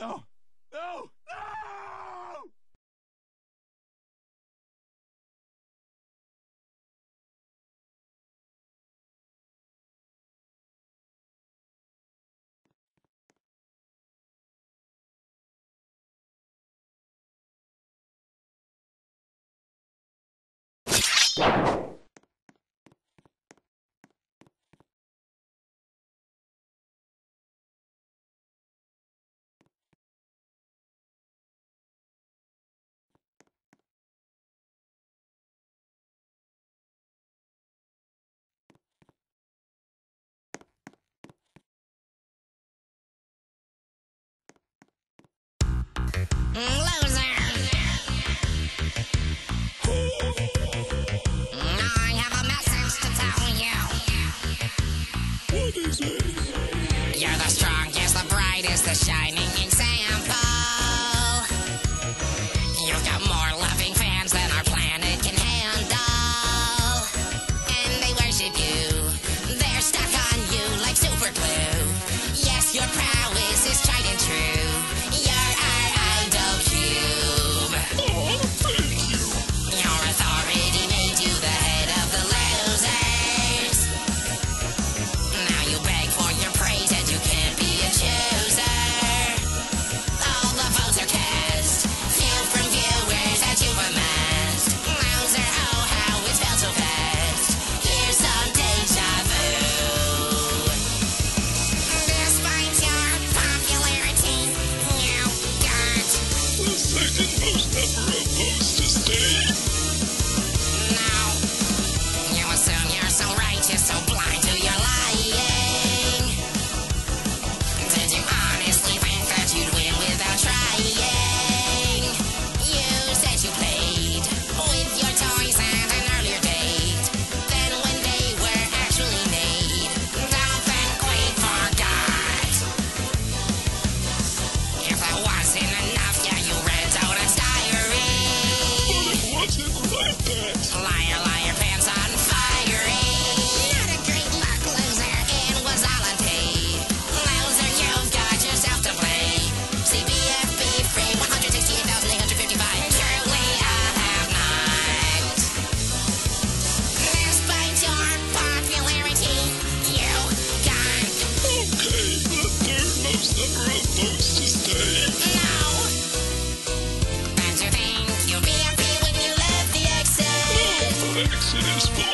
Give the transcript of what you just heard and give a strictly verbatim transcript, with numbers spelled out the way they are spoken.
No! No! No! Loser! I have a message to tell you. What is it? You're the strongest, the brightest, the shining example. You've got more loving fans than our planet can handle. And they worship you. They're stuck on you like super glue. Yes, your prowess is tried and true. You're our idol cube. Oh, thank you. Your authority made you the head of the losers. Now you beg for your praise and you can't be a chooser. All the votes are cast, few from viewers that you've amassed. Loser, oh how it's felt so fast. Here's some deja vu. Despite your popularity, you got The second most number of votes to stay. no. You assume you're so righteous, so blind to your lying. Did you honestly think that you'd win without trying? You said you played with your toys at an earlier date than when they were actually made. Don't think we forgot. If that wasn't enough, yeah, you read out a diary. But it wasn't like that. Liar, liar, pants on fiery. Not a great luck, loser. It was all unpaid. Loser, you've got yourself to blame. C B F B free, one hundred sixty-eight thousand eight hundred fifty-five. Truly, I have not. Despite your popularity, you got Okay, the third most number of votes to stay. no. Don't you think you'll be happy when you left the exit? Oh, the exit is full.